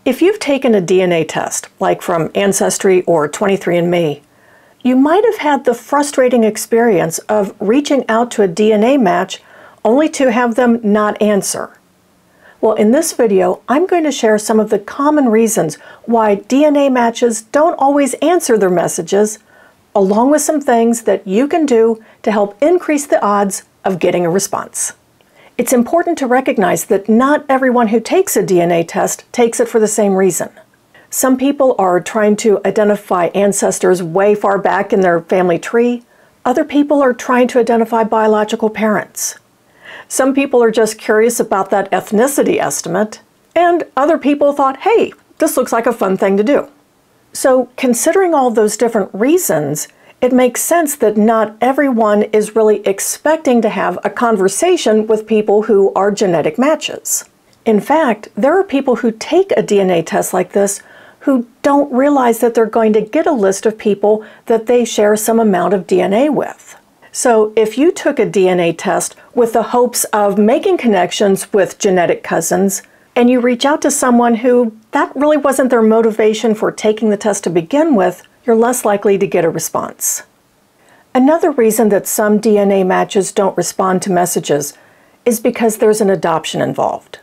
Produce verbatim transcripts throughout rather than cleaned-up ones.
If you've taken a D N A test, like from Ancestry or twenty-three and me, you might have had the frustrating experience of reaching out to a D N A match only to have them not answer. Well, in this video, I'm going to share some of the common reasons why D N A matches don't always answer their messages, along with some things that you can do to help increase the odds of getting a response. It's important to recognize that not everyone who takes a D N A test takes it for the same reason. Some people are trying to identify ancestors way far back in their family tree. Other people are trying to identify biological parents. Some people are just curious about that ethnicity estimate, and other people thought, hey, this looks like a fun thing to do. So, considering all those different reasons, it makes sense that not everyone is really expecting to have a conversation with people who are genetic matches. In fact, there are people who take a D N A test like this who don't realize that they're going to get a list of people that they share some amount of D N A with. So if you took a D N A test with the hopes of making connections with genetic cousins, and you reach out to someone who that really wasn't their motivation for taking the test to begin with, you're less likely to get a response. Another reason that some D N A matches don't respond to messages is because there's an adoption involved.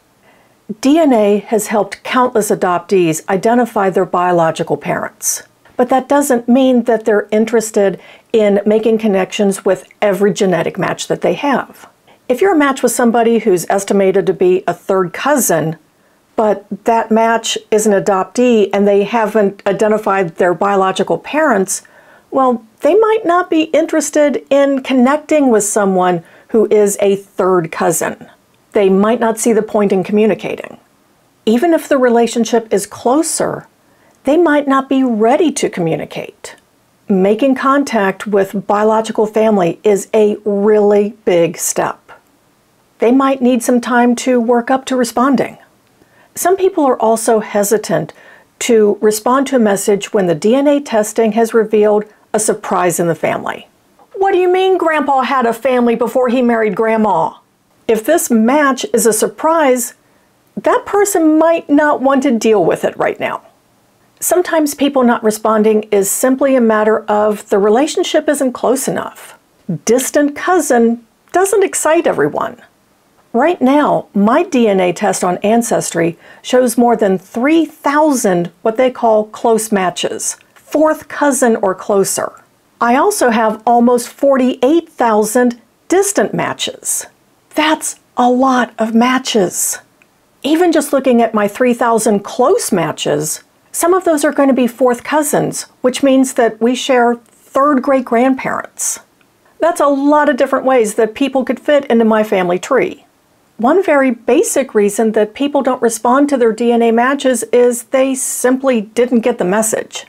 D N A has helped countless adoptees identify their biological parents, but that doesn't mean that they're interested in making connections with every genetic match that they have. If you're a match with somebody who's estimated to be a third cousin, but that match is an adoptee and they haven't identified their biological parents, well, they might not be interested in connecting with someone who is a third cousin. They might not see the point in communicating. Even if the relationship is closer, they might not be ready to communicate. Making contact with biological family is a really big step. They might need some time to work up to responding. Some people are also hesitant to respond to a message when the D N A testing has revealed a surprise in the family. What do you mean Grandpa had a family before he married Grandma? If this match is a surprise, that person might not want to deal with it right now. Sometimes people not responding is simply a matter of the relationship isn't close enough. Distant cousin doesn't excite everyone. Right now, my D N A test on Ancestry shows more than three thousand what they call close matches, fourth cousin or closer. I also have almost forty-eight thousand distant matches. That's a lot of matches. Even just looking at my three thousand close matches, some of those are going to be fourth cousins, which means that we share third great-grandparents. That's a lot of different ways that people could fit into my family tree. One very basic reason that people don't respond to their D N A matches is they simply didn't get the message.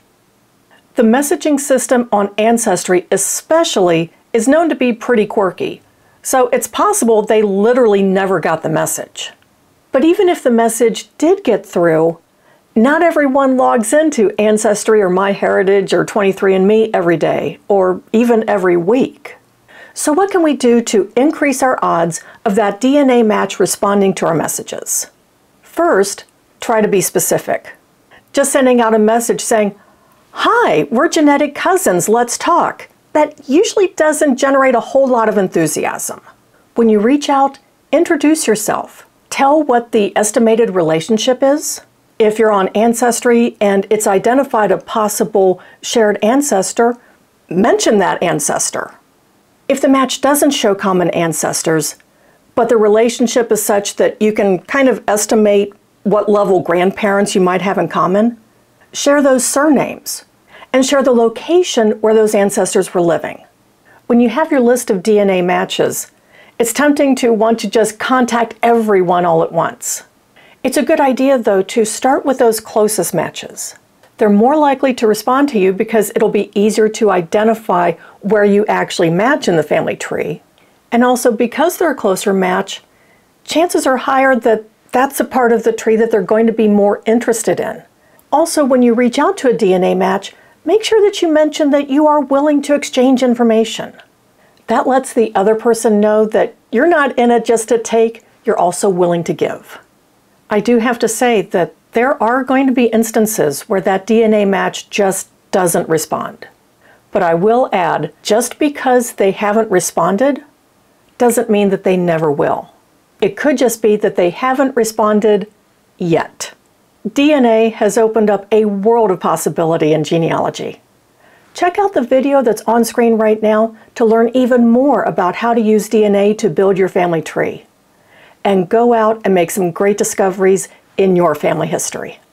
The messaging system on Ancestry especially is known to be pretty quirky, so it's possible they literally never got the message. But even if the message did get through, not everyone logs into Ancestry or MyHeritage or twenty-three and me every day, or even every week. So what can we do to increase our odds of that D N A match responding to our messages? First, try to be specific. Just sending out a message saying, "Hi, we're genetic cousins, let's talk," that usually doesn't generate a whole lot of enthusiasm. When you reach out, introduce yourself. Tell what the estimated relationship is. If you're on Ancestry and it's identified a possible shared ancestor, mention that ancestor. If the match doesn't show common ancestors, but the relationship is such that you can kind of estimate what level grandparents you might have in common, share those surnames and share the location where those ancestors were living. When you have your list of D N A matches, it's tempting to want to just contact everyone all at once. It's a good idea, though, to start with those closest matches. They're more likely to respond to you because it'll be easier to identify where you actually match in the family tree. And also, because they're a closer match, chances are higher that that's a part of the tree that they're going to be more interested in. Also, when you reach out to a D N A match, make sure that you mention that you are willing to exchange information. That lets the other person know that you're not in it just to take, you're also willing to give. I do have to say that There are going to be instances where that D N A match just doesn't respond. But I will add, just because they haven't responded doesn't mean that they never will. It could just be that they haven't responded yet. D N A has opened up a world of possibility in genealogy. Check out the video that's on screen right now to learn even more about how to use D N A to build your family tree. And go out and make some great discoveries in your family history.